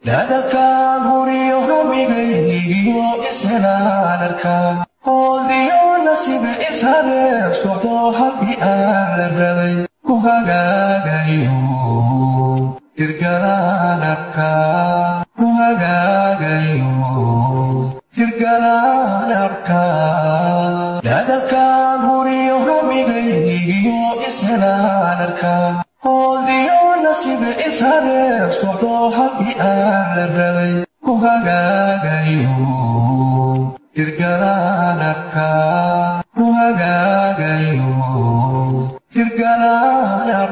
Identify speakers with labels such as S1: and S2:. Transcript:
S1: dadalkan huriyo ramigaygiyo ishelaan arkaa hoodiyo nasiiba ishabeer socdo haddii aan la rabay ku hagaagayo hirgalaan arkaa ku hagaagayo hirgalaan arkaa dadalkan huriyo ramigaygiyo ishelaan arkaa hoodiyo nasiiba ishabeer socdo haddii aan la rabay ku hagaagayo hirgalaan arkaa ku hagaagayo